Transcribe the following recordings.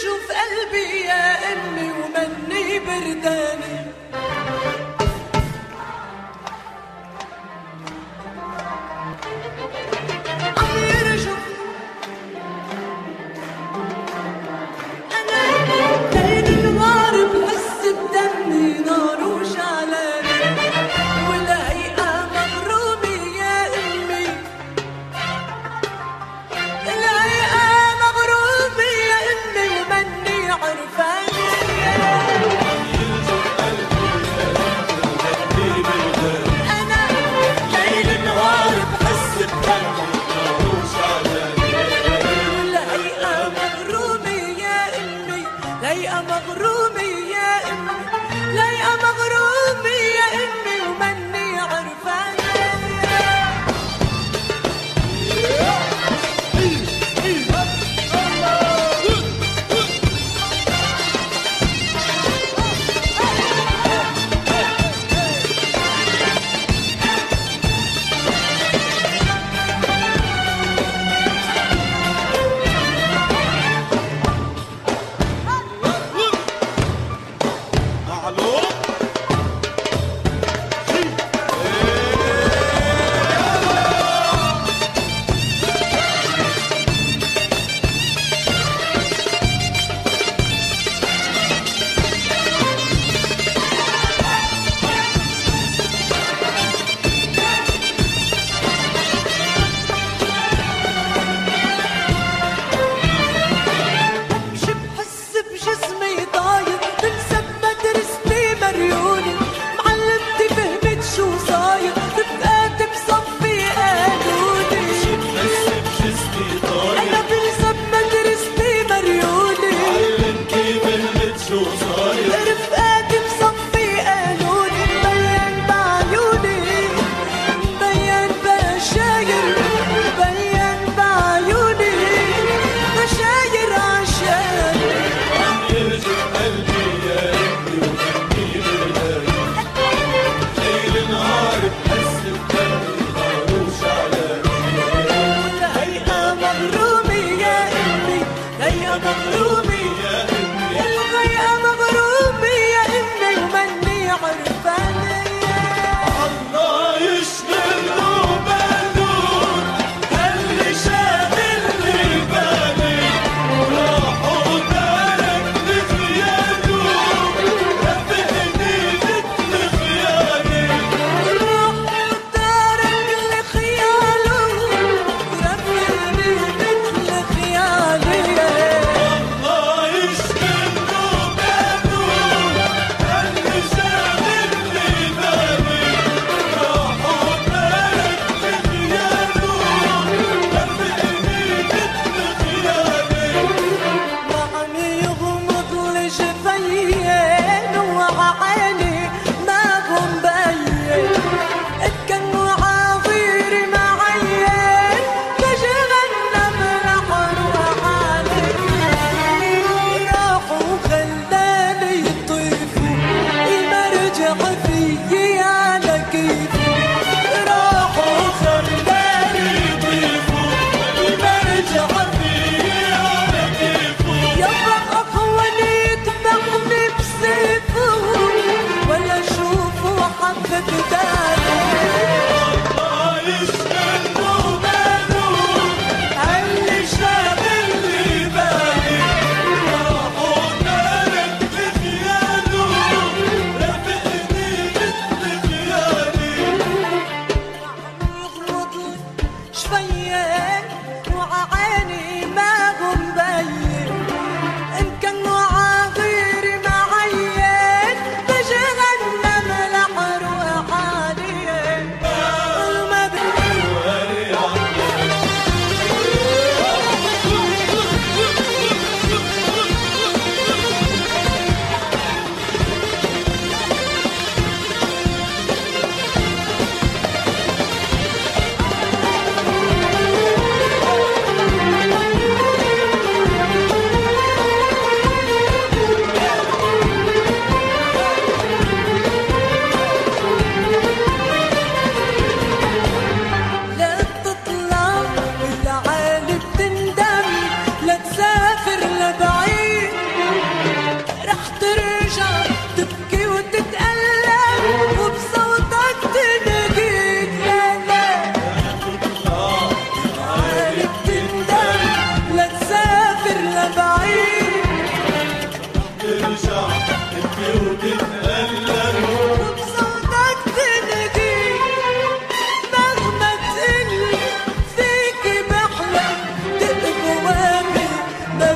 يرجف قلبي يا أمي ومني برداني. عم يرجف أنا ليل النهار بحس بدمي نار وشعلاني، والهيئة مغرومة يا أمي، الهيئة مغرومة يا أمي ومني عرفاني. أنا ليل النهار بحس بدمي نار وشعلاني، والهيئة مغرومة يا أمي، الهيئة مغرومة يا أمي، الهيئة مغرومة يا أمي ومني عرفاني. بمشي بحس بجسمي طاير، بنسى بمدرستي مريوني، معلمتي فهمت شو صاير، رفقاتي بصفي قالولي. بحس بجسمي طاير، أنا بنسى بمدرستي مريوني، علمتي فهمت شو صاير، رفقاتي بصفي قالولي. مبين بعيوني، مبين بشاير، مبين بعيوني بشاير عشان عم يرجف قلبي يا أمي ومني برداني، ليل نهار بحس بدمي نار وشعلاني. الهيئة مغرومة يا أمي، الهيئة مغرومة يا أمي الهيئة مغرومة يا أمي ومني عرفاني. الله يشغل له بالور، اللي شاغل لي بالي وراحوا تركني خياله، رفقني مثل خيالي. روح وتارك لي خياله، رفقني مثل خيالي. الله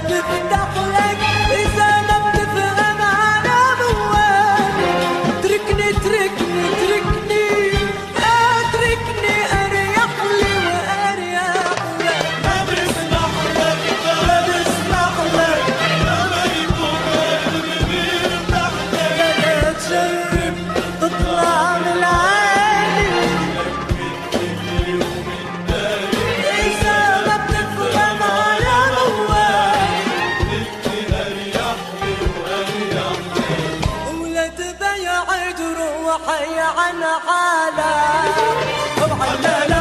تفتح لك إذا ما بتفهم على موال. اتركني اتركني اتركني اتركني أريح لي وأريح لك. ما بسمح لك ما بسمح لك لما يكون قلبي بيرتاح لك. لا تجرب تطلع من العالي إذا ما بتفهم على موال. ولا تبيع روحي عن حالك.